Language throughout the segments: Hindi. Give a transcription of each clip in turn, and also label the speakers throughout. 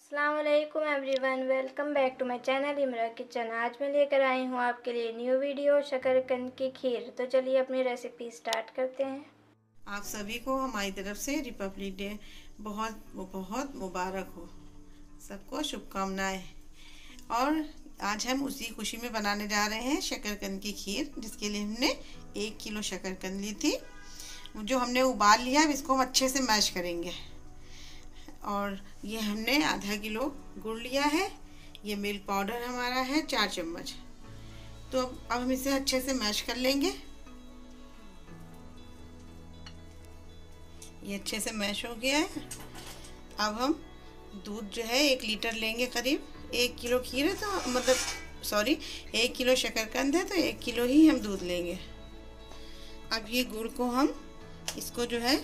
Speaker 1: अस्सलामुअलैकुम everyone, welcome back to my channel Imra kitchen. आज मैं लेकर आई हूँ आपके लिए न्यू वीडियो शकरकंद की खीर। तो चलिए अपनी रेसिपी स्टार्ट करते हैं।
Speaker 2: आप सभी को हमारी तरफ से रिपब्लिक डे बहुत बहुत मुबारक हो। सबको शुभकामनाएं। और आज हम उसी खुशी में बनाने जा रहे हैं शकरकंद की खीर, जिसके लिए हमने 1 किलो शकरकंद ली थी, जो हमने उबाल लिया। अब इसको हम अच्छे से मैश करेंगे। और ये हमने आधा किलो गुड़ लिया है। ये मिल्क पाउडर हमारा है 4 चम्मच। तो अब हम इसे अच्छे से मैश कर लेंगे। ये अच्छे से मैश हो गया है। अब हम दूध जो है 1 लीटर लेंगे। करीब 1 किलो खीर है तो मतलब सॉरी 1 किलो शकरकंद है तो 1 किलो ही हम दूध लेंगे। अब ये गुड़ को हम इसको जो है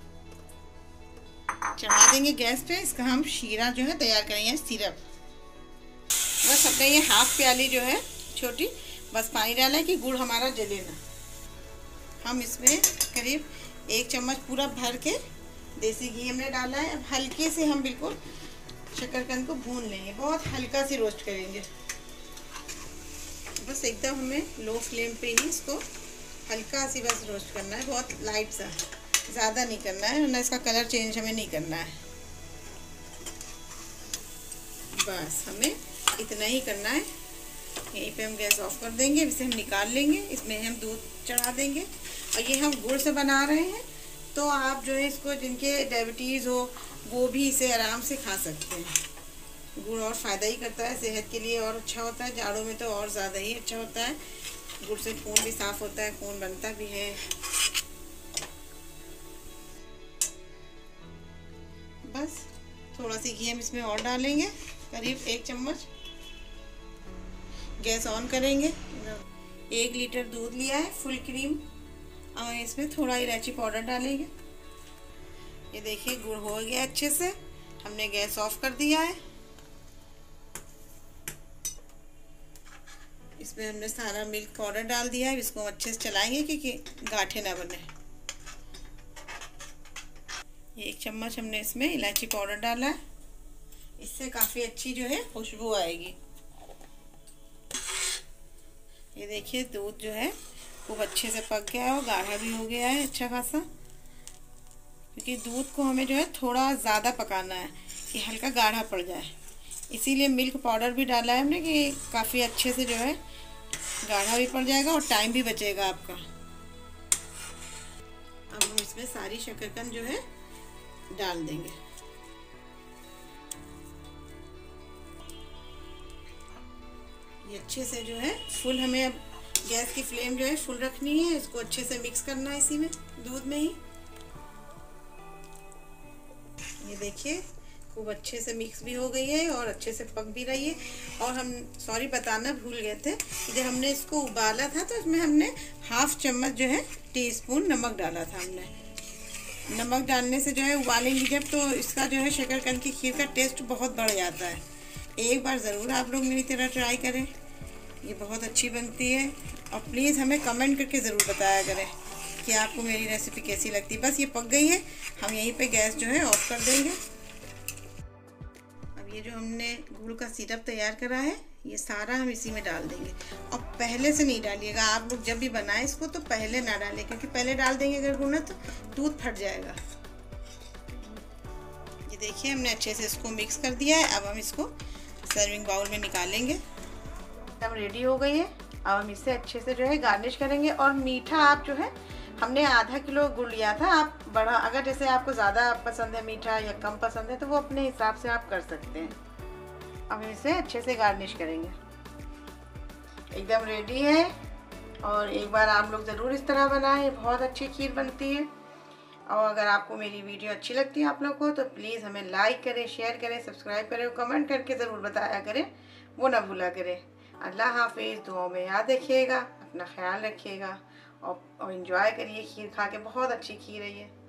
Speaker 2: चढ़ा देंगे गैस पे। इसका हम शीरा जो है तैयार करेंगे, सिरप। बस अपने ये हाफ प्याली जो है छोटी, बस पानी डाला है कि गुड़ हमारा जले ना। हम इसमें करीब 1 चम्मच पूरा भर के देसी घी हमने डाला है। अब हल्के से हम बिल्कुल शकरकंद को भून लेंगे, बहुत हल्का से रोस्ट करेंगे। बस एकदम हमें लो फ्लेम पे ही इसको हल्का सी बस रोस्ट करना है, बहुत लाइट सा, ज़्यादा नहीं करना है, वरना इसका कलर चेंज हमें नहीं करना है। बस हमें इतना ही करना है। यहीं पे हम गैस ऑफ कर देंगे। इसे हम निकाल लेंगे। इसमें हम दूध चढ़ा देंगे। और ये हम गुड़ से बना रहे हैं, तो आप जो है इसको, जिनके डायबिटीज़ हो वो भी इसे आराम से खा सकते हैं। गुड़ और फ़ायदा ही करता है, सेहत के लिए और अच्छा होता है। जाड़ों में तो और ज़्यादा ही अच्छा होता है। गुड़ से खून भी साफ़ होता है, खून बनता भी है। बस थोड़ा सी घी हम इसमें और डालेंगे, करीब 1 चम्मच। गैस ऑन करेंगे। 1 लीटर दूध लिया है, फुल क्रीम। और इसमें थोड़ा इलायची पाउडर डालेंगे। ये देखिए गुड़ हो गया अच्छे से। हमने गैस ऑफ कर दिया है। इसमें हमने सारा मिल्क पाउडर डाल दिया है। इसको अच्छे से चलाएंगे क्योंकि गांठें ना बने। 1 चम्मच हमने इसमें इलायची पाउडर डाला है। इससे काफ़ी अच्छी जो है खुशबू आएगी। ये देखिए दूध जो है खूब अच्छे से पक गया है और गाढ़ा भी हो गया है अच्छा खासा। क्योंकि दूध को हमें जो है थोड़ा ज़्यादा पकाना है कि हल्का गाढ़ा पड़ जाए। इसीलिए मिल्क पाउडर भी डाला है हमने कि काफ़ी अच्छे से जो है गाढ़ा भी पड़ जाएगा और टाइम भी बचेगा आपका। अब हम इसमें सारी शकरकंद जो है डाल देंगे। ये अच्छे से जो है फुल, हमें अब गैस की फ्लेम जो है फुल रखनी है। इसको अच्छे से मिक्स करना है इसी में, दूध में ही। ये देखिए खूब अच्छे से मिक्स भी हो गई है और अच्छे से पक भी रही है। और हम सॉरी बताना भूल गए थे, जब हमने इसको उबाला था तो इसमें हमने हाफ चम्मच जो है टीस्पून नमक डाला था हमने। नमक डालने से जो है उबालेंगे जब, तो इसका जो है शकरकंद की खीर का टेस्ट बहुत बढ़ जाता है। एक बार ज़रूर आप लोग मेरी तरह ट्राई करें, ये बहुत अच्छी बनती है। और प्लीज़ हमें कमेंट करके ज़रूर बताया करें कि आपको मेरी रेसिपी कैसी लगती है। बस ये पक गई है, हम यहीं पे गैस जो है ऑफ कर देंगे। अब ये जो हमने गुड़ का सिरप तैयार करा है, ये सारा हम इसी में डाल देंगे। और पहले से नहीं डालिएगा आप लोग, जब भी बनाएं इसको तो पहले ना डालें, क्योंकि पहले डाल देंगे अगर गुड़ ना तो दूध फट जाएगा। ये देखिए हमने अच्छे से इसको मिक्स कर दिया है। अब हम इसको सर्विंग बाउल में निकालेंगे। एकदम रेडी हो गई है। अब हम इसे अच्छे से जो है गार्निश करेंगे। और मीठा आप जो है, हमने आधा किलो गुड़ लिया था। आप बड़ा, अगर जैसे आपको ज़्यादा पसंद है मीठा या कम पसंद है तो वो अपने हिसाब से आप कर सकते हैं। अब इसे अच्छे से गार्निश करेंगे। एकदम रेडी है। और एक बार आप लोग ज़रूर इस तरह बनाएं, बहुत अच्छी खीर बनती है। और अगर आपको मेरी वीडियो अच्छी लगती है आप लोग को, तो प्लीज़ हमें लाइक करें, शेयर करें, सब्सक्राइब करें, कमेंट करके ज़रूर बताया करें, वो ना भूला करें। अल्लाह हाफिज़। दुआओं में याद रखिएगा, अपना ख्याल रखिएगा और एंजॉय करिए खीर खा के। बहुत अच्छी खीर है ये।